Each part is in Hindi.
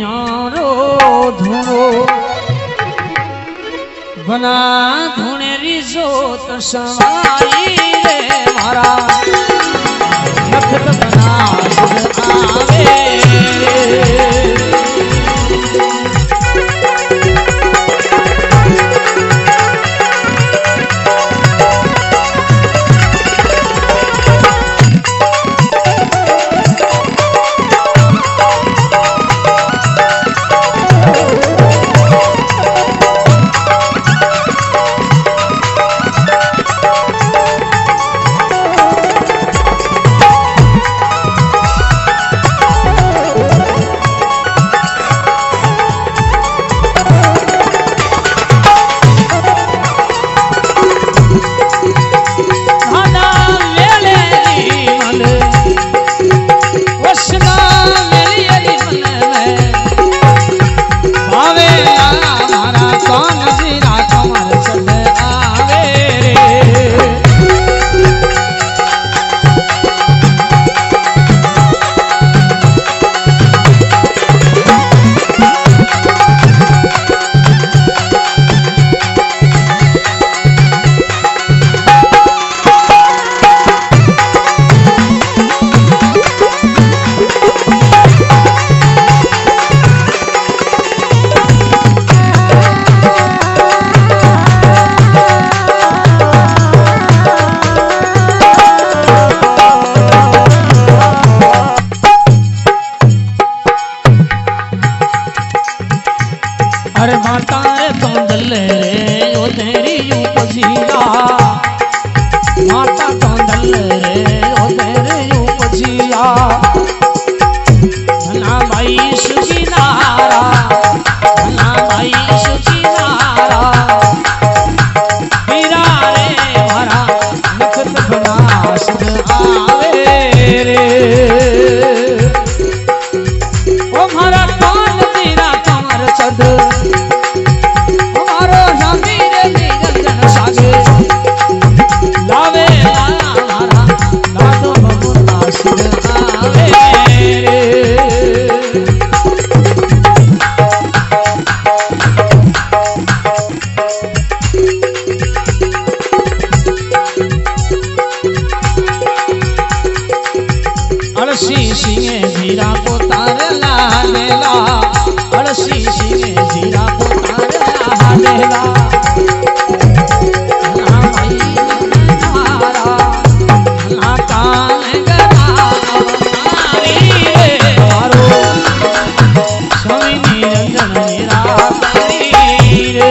बना धुनेरी जोत समाई रे मारा नखत बना आवे अरे माता कौंदल रे ओ तेरी उपजिया माता कौंदल रे ओ तेरी उपजिया भला भाई सुखी नारा भला भाई सुखी नारा मेरा रे मारा नखत बना सुध आवे रे ओ मारा कौन तेरा कमर चढ़ अड़सी सिंगे जीरा को तार लागेला अड़सी सिंगे जीरा को तार लागेला स्वामी निरंजन मेरा रे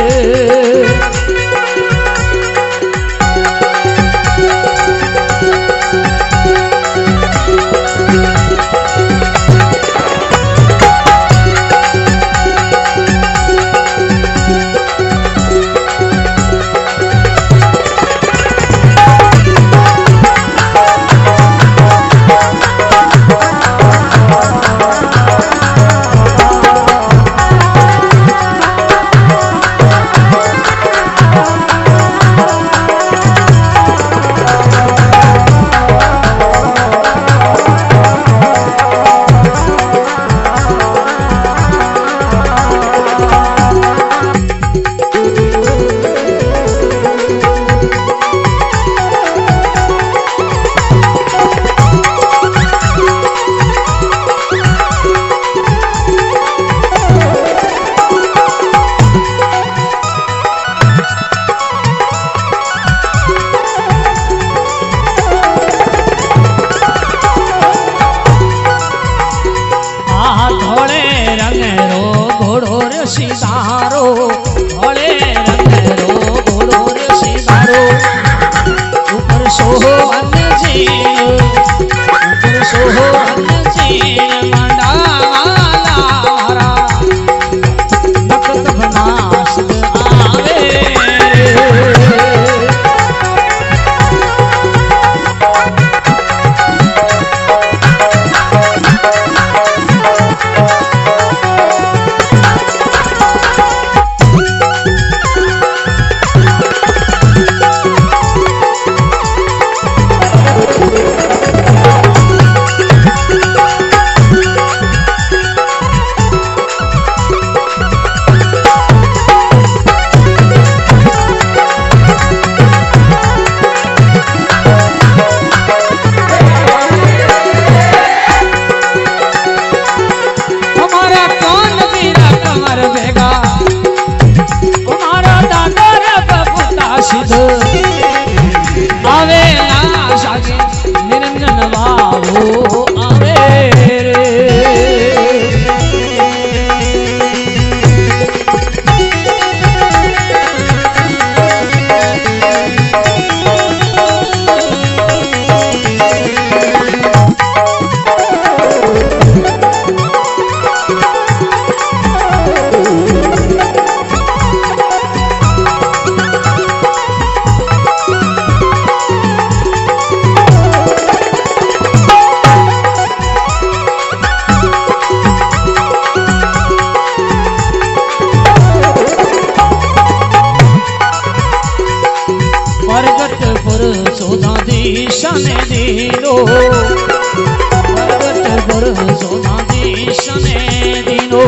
सीधारो भोले रंग रो घोड़ो रे सीधारो ऊपर सोहो अन्य जीन ऊपर सोहो अन्य जीन मांडा वाला नखत बनास आवे ईशने दीनो प्रगट कर सोना ईशने दीनो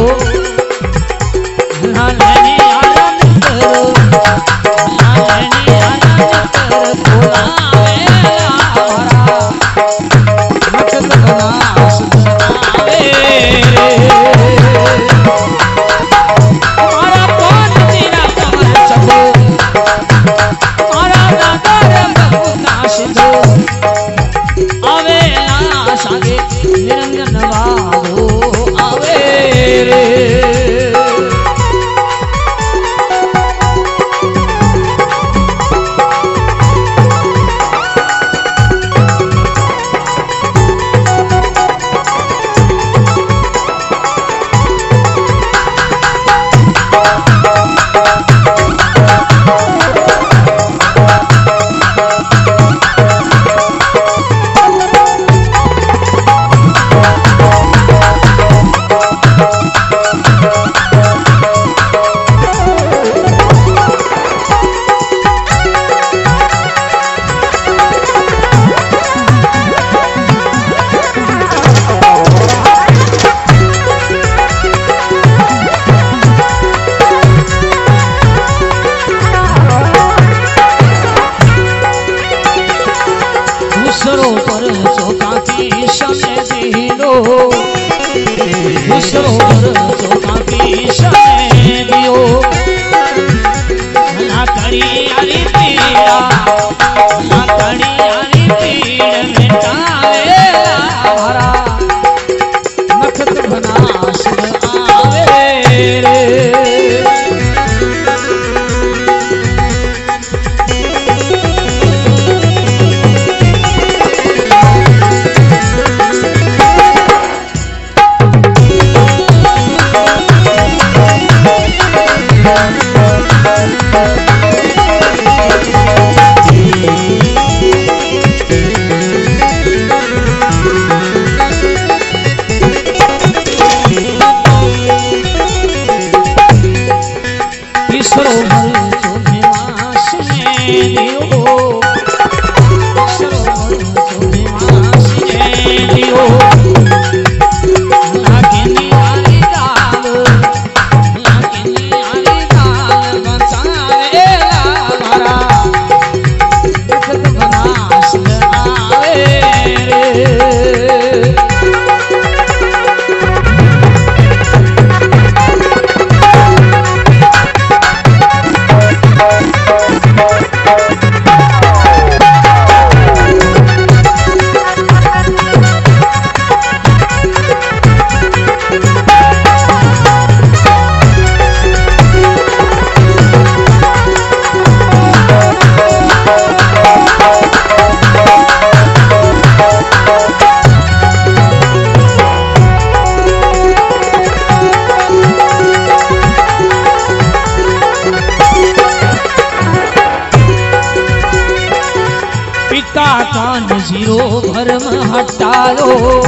लालनी आनंद कर लालनी आनंद कर बोलावे हमारा मखत बनास आवे हमारा कौन तेरा कमर चबो हमारा दादर बहुनाश दो आवे सागे निरंजन बाबू आवे रे जीरो भरम हटालो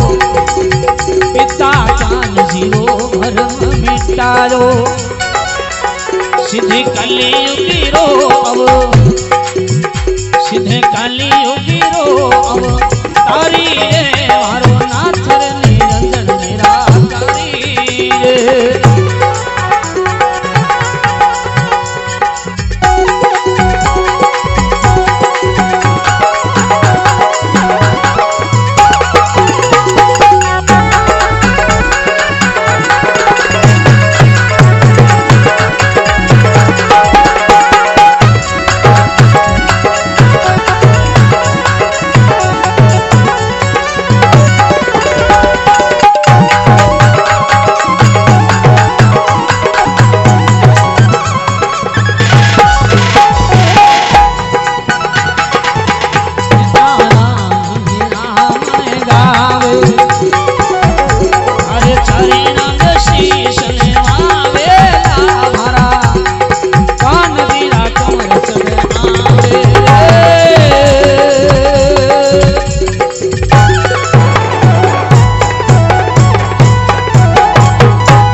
पिता कान जीरो भरम मिटालो सीधे कलियुगी रो अब सीधे कलियुगी रो अब तारी रे मारो नाथ निरंजन निराकारी रे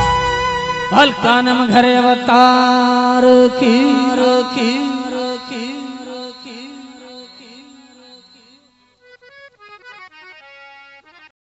कानम घरे अवतार की